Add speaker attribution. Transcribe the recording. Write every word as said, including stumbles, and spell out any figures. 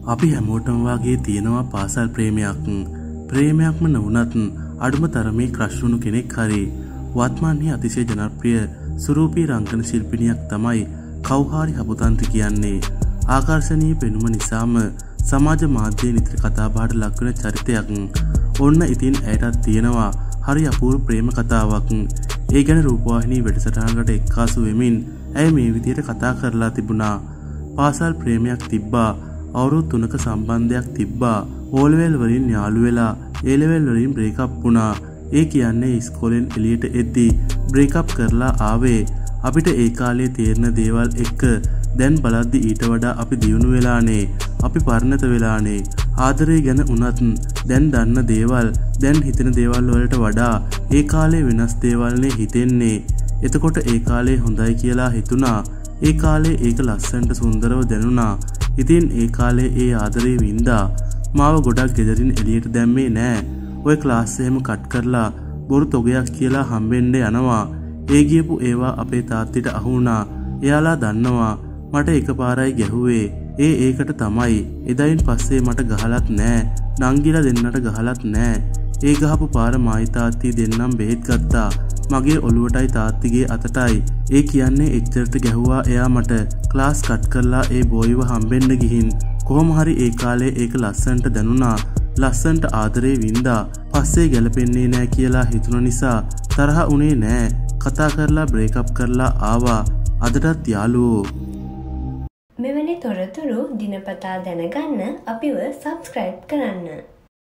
Speaker 1: අපි හැමෝටම වාගේ තියෙනවා පාසල් ප්‍රේමයක්. ප්‍රේමයක්ම නොවුනත් අඩුම තරමේ ක්‍රෂ් වුණු කෙනෙක් හරි. වර්තමානයේ අතිශය ජනප්‍රිය සුරූපී රංගන ශිල්පිනියක් තමයි කෞහාරි හබුතන්ති කියන්නේ. ආකර්ශනීය පෙනුම නිසාම සමාජ මාධ්‍යයේ නිතර කතාබහට ලක්වන චරිතයක්. ඔන්න ඉතින් ඇයටත් තියෙනවා හරි අපූර්ව ප්‍රේම කතාවක්. ඒ ගැන රූපවාහිනී වැඩසටහනකට එක්කාසු වෙමින් ඇය මේ විදිහට කතා කරලා තිබුණා. පාසල් ප්‍රේමයක් තිබ්බා. අවුරුදු තුනක සම්බන්ධයක් තිබ්බා. ඕ ලෙවල් වලින් යාළු වෙලා ඒ ලෙවල් වලින් බ්‍රේක් අප් වුණා. ඒ කියන්නේ ඉස්කෝලෙන් එළියට එද්දී බ්‍රේක් අප් කරලා ආවේ. අපිට ඒ කාලේ තේරෙන දේවල් එක්ක දැන් බලද්දි ඊට වඩා අපි දියුණු වෙලානේ. අපි පරිණත වෙලානේ. ආදරය ගැන උනත් දැන් දන්න දේවල් දැන් හිතෙන දේවල් වලට වඩා ඒ කාලේ වෙනස් දේවල්නේ හිතෙන්නේ. එතකොට ඒ කාලේ හොඳයි කියලා හිතුණා. ඒ කාලේ ඒක ලස්සනට සුන්දරව දැනුණා. ඉතින් ඒ කාලේ ඒ ආදරේ වින්දා. මාව ගොඩක් ගෙදරින් එළියට දැම්මේ නෑ. ඔය ක්ලාස් එහෙම කට් කරලා බොරු තොගයක් කියලා හම්බෙන්න යනවා. ඒ ගියපු ඒවා අපේ තාත්තිට අහු වුණා. එයාලා දන්නවා මට එකපාරයි ගැහුවේ. ඒ ඒකට තමයි. එදායින් පස්සේ මට ගහලත් නෑ. නංගිලා දෙන්නට ගහලත් නෑ. ඒ ගහපු පාර මායි තාත්ති දෙන්නම් බෙහෙත් ගත්තා. මගේ ඔළුවටයි තාත්තිගේ අතටයි. ඒ කියන්නේ එච්චරට ගැහුවා එයා මට. ක්ලාස් කට් කරලා ඒ බෝයිව හම්බෙන්න ගිහින් කොහොම හරි ඒ කාලේ ඒක ලස්සනට දැනුණා. ලස්සනට ආදරේ වින්දා. පස්සේ ගැලපෙන්නේ නෑ කියලා හිතුන නිසා තරහ උනේ නෑ. කතා කරලා බ්‍රේක් අප් කරලා ආවා. අදටත් යාළුවෝ.
Speaker 2: මෙවැනි තොරතුරු දිනපතා දැනගන්න අපිව සබ්ස්ක්‍රයිබ් කරන්න.